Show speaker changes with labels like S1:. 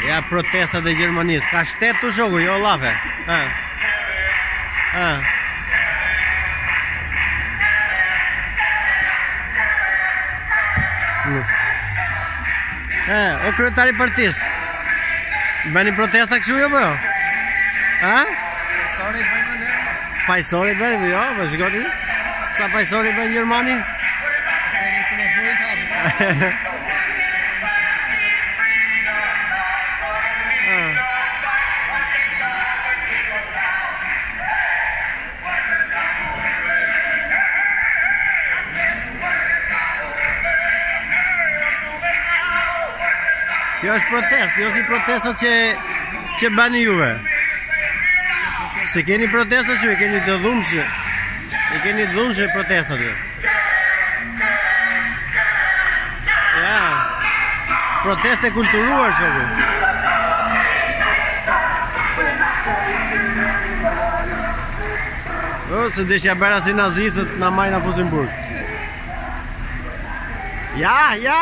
S1: Ja protestat e Gjermanisë. Ka shtet të shoku, jo llafe. O kryetari i partisë. Bëni protesta kështu jo po?
S2: Pajisori bëjmë në
S1: Pajisori bëjmë, jo, po shikoni. Sa pajisori bëjnë Gjermani? Kjo është protest, jo si protestat që bani juve. Se keni protestat që, keni të dhumshë. E keni të dhumshë protestat ju. Ja, proteste kulturuar shoku. O, se deshja bëra si nazistët na majna fusin burg. Ja!